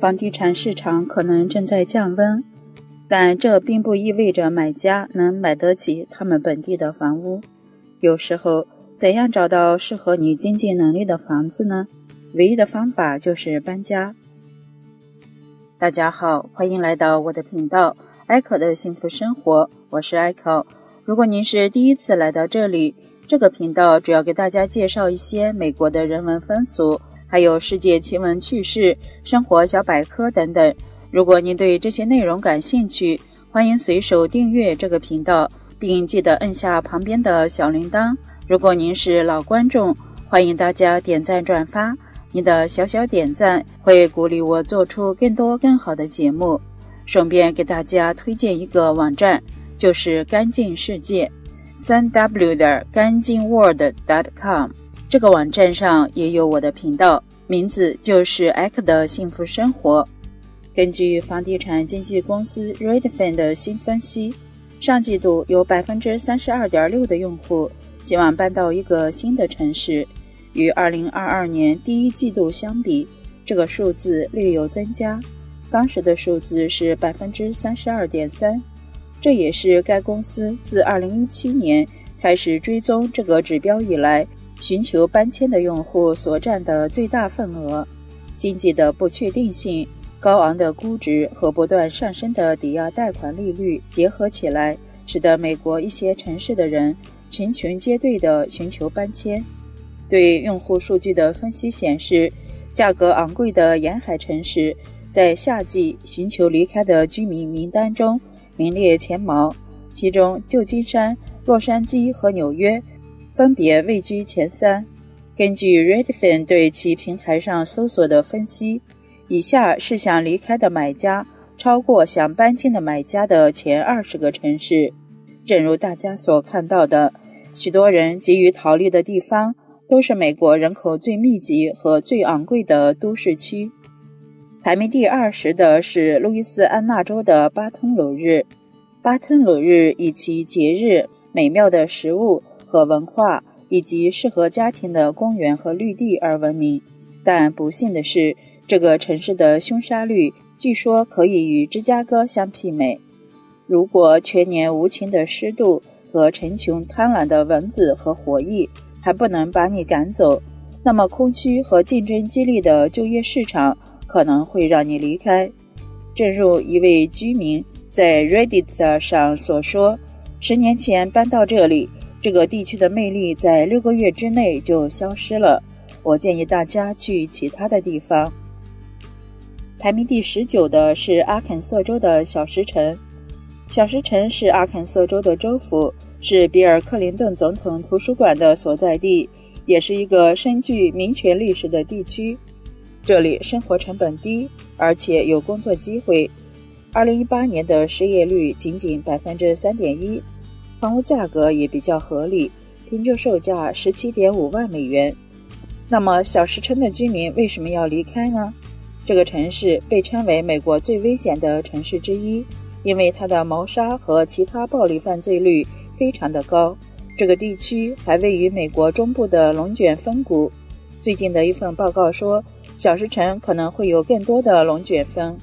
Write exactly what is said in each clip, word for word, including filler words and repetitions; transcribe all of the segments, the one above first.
房地产市场可能正在降温，但这并不意味着买家能买得起他们本地的房屋。有时候，怎样找到适合你经济能力的房子呢？唯一的方法就是搬家。大家好，欢迎来到我的频道 Echo 的幸福生活，我是 Echo。 如果您是第一次来到这里，这个频道主要给大家介绍一些美国的人文风俗，还有世界奇闻趣事、生活小百科等等。如果您对这些内容感兴趣，欢迎随手订阅这个频道，并记得按下旁边的小铃铛。如果您是老观众，欢迎大家点赞转发，你的小小点赞会鼓励我做出更多更好的节目。顺便给大家推荐一个网站，就是干净世界 三 w 点干净 world 点 com， 这个网站上也有我的频道，名字就是 Echo 的幸福生活。根据房地产经纪公司 Redfin 的新分析，上季度有 百分之三十二点六 的用户希望搬到一个新的城市，与二零二二年第一季度相比，这个数字略有增加，当时的数字是 百分之三十二点三， 这也是该公司自二零一七年开始追踪这个指标以来，寻求搬迁的用户所占的最大份额。经济的不确定性、高昂的估值和不断上升的抵押贷款利率结合起来，使得美国一些城市的人成群结队地寻求搬迁。对用户数据的分析显示，价格昂贵的沿海城市在夏季寻求离开的居民名单中名列前茅，其中旧金山、洛杉矶和纽约分别位居前三。根据 Redfin 对其平台上搜索的分析，以下是想离开的买家超过想搬进的买家的前二十个城市。正如大家所看到的，许多人急于逃离的地方都是美国人口最密集和最昂贵的都市区。排名第二十的是路易斯安那州的巴吞鲁日。巴吞鲁日以其节日、美妙的食物和文化，以及适合家庭的公园和绿地而闻名。但不幸的是，这个城市的凶杀率据说可以与芝加哥相媲美。如果全年无情的湿度和成群贪婪的蚊子和火蚁还不能把你赶走，那么空虚和竞争激烈的就业市场可能会让你离开。正如一位居民在 Reddit 上所说，十年前搬到这里，这个地区的魅力在六个月之内就消失了。我建议大家去其他的地方。排名第十九的是阿肯色州的小石城。小石城是阿肯色州的州府，是比尔·克林顿总统图书馆的所在地，也是一个深具民权历史的地区。这里生活成本低，而且有工作机会。二零一八年的失业率仅仅 百分之三点一， 房屋价格也比较合理，平均售价 十七点五万美元。那么小石城的居民为什么要离开呢？这个城市被称为美国最危险的城市之一，因为它的谋杀和其他暴力犯罪率非常的高。这个地区还位于美国中部的龙卷风谷。最近的一份报告说，小石城可能会有更多的龙卷风。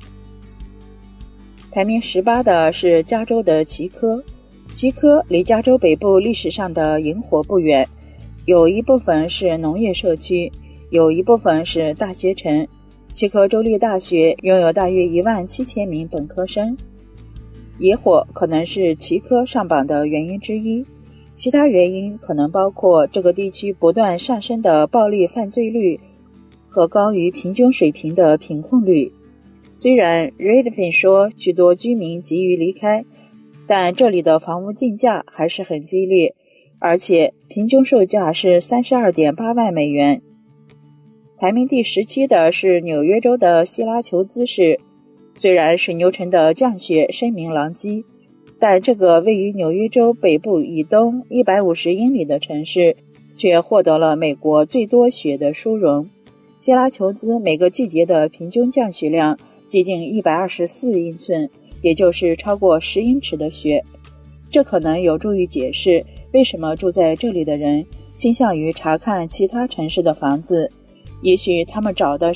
排名十八的是加州的奇科。奇科离加州北部历史上的营火不远，有一部分是农业社区，有一部分是大学城。奇科州立大学拥有大约一万七千名本科生。野火可能是奇科上榜的原因之一，其他原因可能包括这个地区不断上升的暴力犯罪率和高于平均水平的贫困率。虽然 Redfin 说许多居民急于离开，但这里的房屋竞价还是很激烈，而且平均售价是 三十二点八万美元。排名第十七的是纽约州的希拉琼兹市。虽然水牛城的降雪声名狼藉，但这个位于纽约州北部以东一百五十英里的城市却获得了美国最多雪的殊荣。希拉琼兹每个季节的平均降雪量接近一百二十四英寸，也就是超过十英尺的雪。这可能有助于解释为什么住在这里的人倾向于查看其他城市的房子。也许他们找的是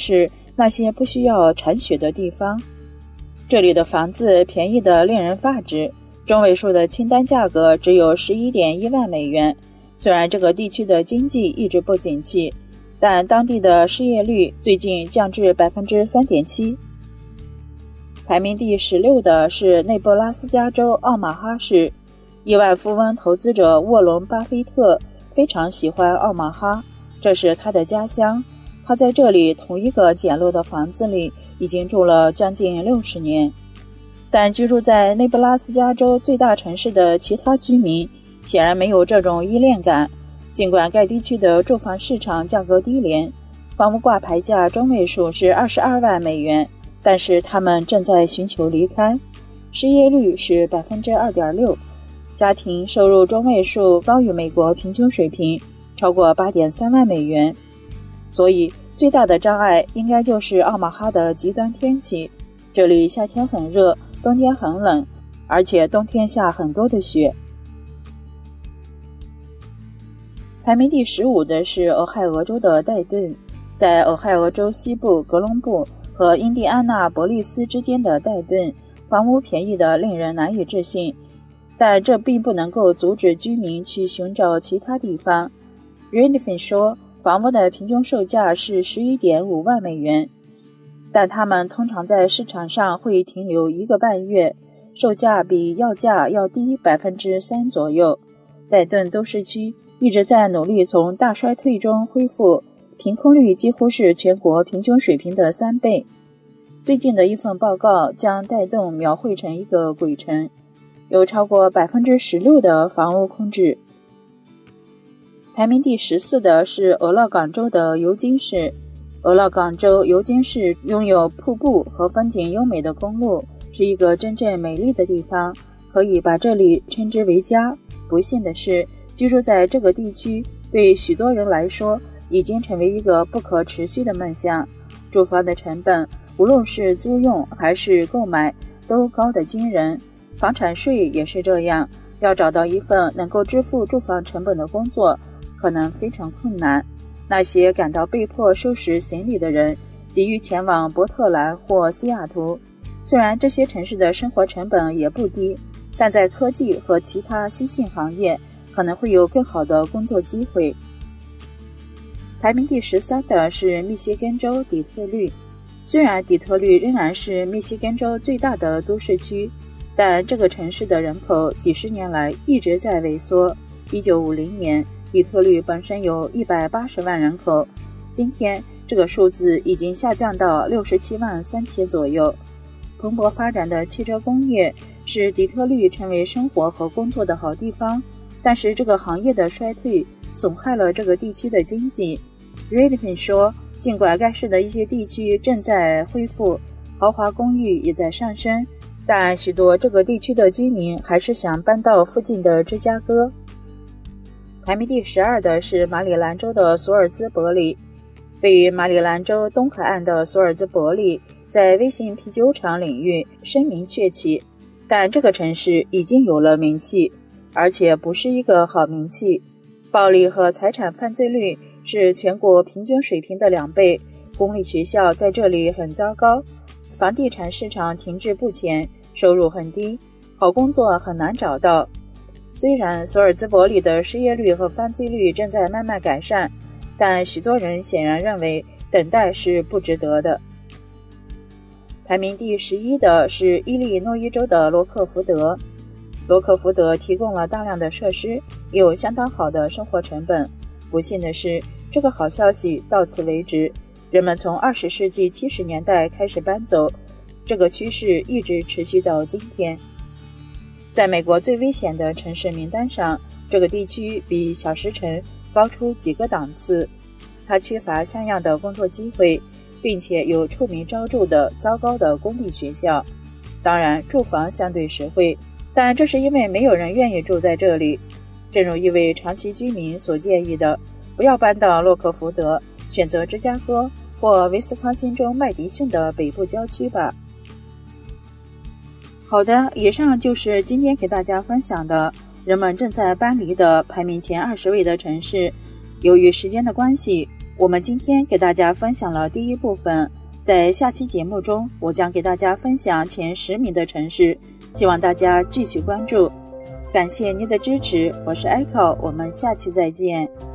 那些不需要铲雪的地方。这里的房子便宜得令人发指，中位数的清单价格只有 十一点一万美元。虽然这个地区的经济一直不景气，但当地的失业率最近降至 百分之三点七。 排名第十六的是内布拉斯加州奥马哈市，亿万富翁投资者沃伦·巴菲特非常喜欢奥马哈，这是他的家乡。他在这里同一个简陋的房子里已经住了将近六十年。但居住在内布拉斯加州最大城市的其他居民显然没有这种依恋感。尽管该地区的住房市场价格低廉，房屋挂牌价中位数是二十二万美元，但是他们正在寻求离开。失业率是 百分之二点六， 家庭收入中位数高于美国平均水平，超过 八点三万美元。所以最大的障碍应该就是奥马哈的极端天气，这里夏天很热，冬天很冷，而且冬天下很多的雪。排名第十五的是俄亥俄州的戴顿，在俄亥俄州西部格隆布和印第安纳伯利斯之间的戴顿，房屋便宜的令人难以置信，但这并不能够阻止居民去寻找其他地方。 Redfin 说，房屋的平均售价是 十一点五万美元，但他们通常在市场上会停留一个半月，售价比要价要低 百分之三 左右。戴顿都市区一直在努力从大衰退中恢复，贫困率几乎是全国平均水平的三倍。最近的一份报告将戴顿描绘成一个鬼城，有超过 百分之十六 的房屋空置。排名第十四的是俄勒冈州的尤金市。俄勒冈州尤金市拥有瀑布和风景优美的公路，是一个真正美丽的地方，可以把这里称之为家。不幸的是，居住在这个地区对许多人来说已经成为一个不可持续的梦想。住房的成本，无论是租用还是购买，都高得惊人。房产税也是这样，要找到一份能够支付住房成本的工作，可能非常困难。那些感到被迫收拾行李的人，急于前往波特兰或西雅图。虽然这些城市的生活成本也不低，但在科技和其他新兴行业可能会有更好的工作机会。排名第十三的是密歇根州底特律。虽然底特律仍然是密歇根州最大的都市区，但这个城市的人口几十年来一直在萎缩。一九五零年，底特律本身有一百八十万人口，今天这个数字已经下降到六十七万三千左右。蓬勃发展的汽车工业使底特律成为生活和工作的好地方，但是这个行业的衰退损害了这个地区的经济。 Redfin 说，尽管该市的一些地区正在恢复，豪华公寓也在上升，但许多这个地区的居民还是想搬到附近的芝加哥。排名第十二的是马里兰州的索尔兹伯里。位于马里兰州东海岸的索尔兹伯里在微型啤酒厂领域声名鹊起，但这个城市已经有了名气，而且不是一个好名气。暴力和财产犯罪率是全国平均水平的两倍，公立学校在这里很糟糕，房地产市场停滞不前，收入很低，好工作很难找到。虽然索尔兹伯里的失业率和犯罪率正在慢慢改善，但许多人显然认为等待是不值得的。排名第十一的是伊利诺伊州的罗克福德。罗克福德提供了大量的设施，也有相当好的生活成本。不幸的是，这个好消息到此为止。人们从二十世纪七十年代开始搬走，这个趋势一直持续到今天。在美国最危险的城市名单上，这个地区比小石城高出几个档次。它缺乏像样的工作机会，并且有臭名昭著的糟糕的公立学校。当然，住房相对实惠，但这是因为没有人愿意住在这里。正如一位长期居民所建议的，不要搬到洛克福德，选择芝加哥或威斯康星州麦迪逊的北部郊区吧。好的，以上就是今天给大家分享的人们正在搬离的排名前二十位的城市。由于时间的关系，我们今天给大家分享了第一部分，在在下期节目中，我将给大家分享前十名的城市，希望大家继续关注。感谢您的支持，我是 Echo， 我们下期再见。